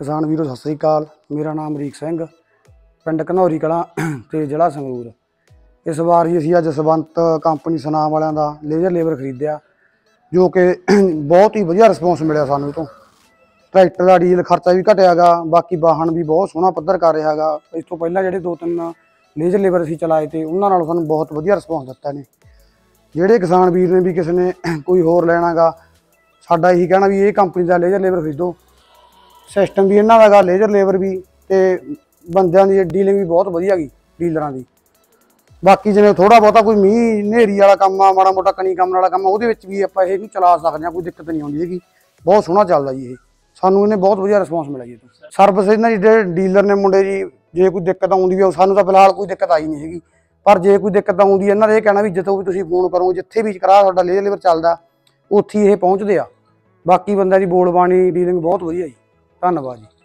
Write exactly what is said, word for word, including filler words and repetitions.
किसान वीरो सत श्री अकाल। मेरा नाम अमरीक सिंह, पिंड घनौरी कलां ते जिला संगरूर। इस बार जी असीं अज जसवंत कंपनी सुनाम वालियां दा लेजर लेबर खरीदिया, जो कि बहुत ही वधिया रिस्पॉन्स मिलिया सानूं तो। ट्रैक्टर का डीजल खर्चा भी घटिया गा, बाकी वाहन भी बहुत सोहना पद्धर कर रहा गा। इस तो पहलां जिहड़े दो तीन लेजर लेबर असीं चलाए थे उन्हां नालों सानूं बहुत वधिया रिस्पॉन्स दित्ता ने। जिहड़े किसान वीर ने भी किसी ने कोई होर लैणा गा, साडा यही कहना भी ये कंपनी का लेजर लेबर खरीदो। सिस्टम भी इन्हां दा गा, लेजर लेबर भी ते बंदियां दी डीलिंग भी बहुत वधिया गी डीलरां दी। बाकी जिवें थोड़ा बहुता कोई मींह हनेरी वाला काम आ, माड़ा मोटा कनी कमन वाला काम आ, उहदे विच भी आपां इह चला सकदे हां, कोई दिक्कत नहीं आउंदी हैगी। बहुत सोहना चलदा जी, ये सानूं इहने बहुत वधिया रिस्पॉन्स मिलिਆ जी। सर्विस इन्हां दे डीलर ने मुंडे जी, जे कोई दिक्कत आउंदी भी सानूं तां फिलहाल कोई दिक्कत आई नहीं हैगी, पर जे कोई दिक्कत आउंदी इन्हां दा इह कहना भी जिੱਥੋਂ भी तुसीं फोन करो, जिੱਥੇ भी करा साडा लेजर लेबर ਚੱਲਦਾ ਉੱਥੇ ਇਹ ਪਹੁੰਚਦੇ ਆ। बाकी बंदिਆਂ ਦੀ ਬੋਲ ਬਾਣੀ डीलिंग बहुत वधिया जी। धन्नवाद जी।